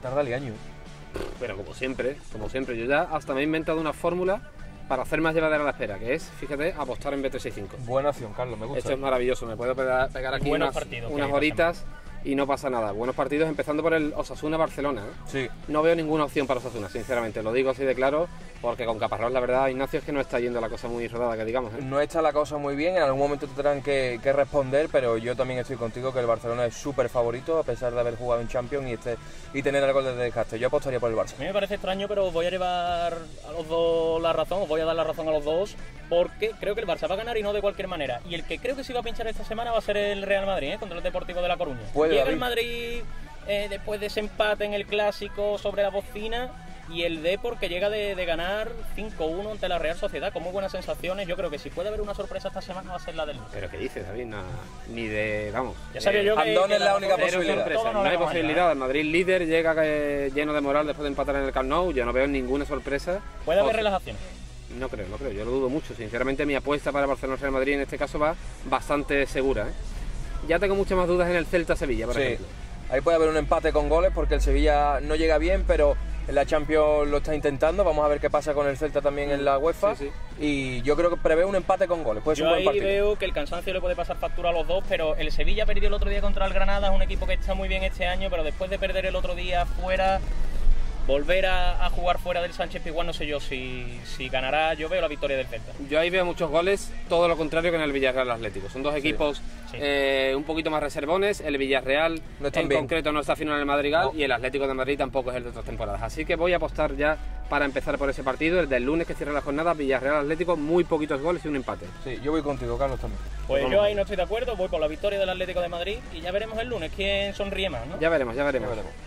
tarda el año. Pero como siempre, yo ya hasta me he inventado una fórmula para hacer más llevadera la espera, que es, fíjate, apostar en Bet365. Buena acción, Carlos, me gusta. Esto es maravilloso, me puedo pegar aquí unas horitas y no pasa nada. Buenos partidos, empezando por el Osasuna-Barcelona, ¿eh? Sí. No veo ninguna opción para Osasuna, sinceramente, lo digo así de claro, porque con Caparrós la verdad, Ignacio, es que no está yendo la cosa muy rodada, que digamos, ¿eh? No está la cosa muy bien, en algún momento tendrán que responder, pero yo también estoy contigo que el Barcelona es súper favorito, a pesar de haber jugado en Champions y tener algo de desgaste. Yo apostaría por el Barça. A mí me parece extraño, pero voy a llevar a los dos la razón, os voy a dar la razón a los dos, porque creo que el Barça va a ganar y no de cualquier manera. Y el que creo que sí va a pinchar esta semana va a ser el Real Madrid, contra el Deportivo de La Coruña. Llega el Madrid después de ese empate en el Clásico sobre la bocina, y el Depor que llega de ganar 5-1 ante la Real Sociedad con muy buenas sensaciones. Yo creo que si puede haber una sorpresa esta semana va a ser la del... ¿Pero qué dices, David? Ni de... vamos... Ya sabía yo que Andón es la única posibilidad. No hay posibilidad. El Madrid líder llega lleno de moral después de empatar en el Camp Nou. Yo no veo ninguna sorpresa. ¿Puede haber relajación? No creo. Yo lo dudo mucho. Sinceramente, mi apuesta para Barcelona-Real Madrid en este caso va bastante segura, ¿eh? Ya tengo muchas más dudas en el Celta-Sevilla, por ejemplo. Ahí puede haber un empate con goles porque el Sevilla no llega bien, pero en la Champions lo está intentando. Vamos a ver qué pasa con el Celta también en la UEFA. Sí. Y yo creo que preveo un empate con goles. Puede ser un buen partido. Yo ahí veo que el cansancio le puede pasar factura a los dos, pero el Sevilla perdió el otro día contra el Granada, es un equipo que está muy bien este año, pero después de perder el otro día fuera, volver a jugar fuera del Sánchez Pizjuán, no sé yo si ganará. Yo veo la victoria del Celta. Yo ahí veo muchos goles, todo lo contrario que en el Villarreal Atlético. Son dos equipos un poquito más reservones. El Villarreal no en concreto no está fino en el Madrigal, y el Atlético de Madrid tampoco es el de otras temporadas. Así que voy a apostar ya para empezar por ese partido, el del lunes que cierra la jornada, Villarreal Atlético, muy poquitos goles y un empate. Sí, yo voy contigo, Carlos, también. Pues yo ahí no estoy de acuerdo, voy por la victoria del Atlético de Madrid y ya veremos el lunes quién sonríe más, ¿no? Ya veremos.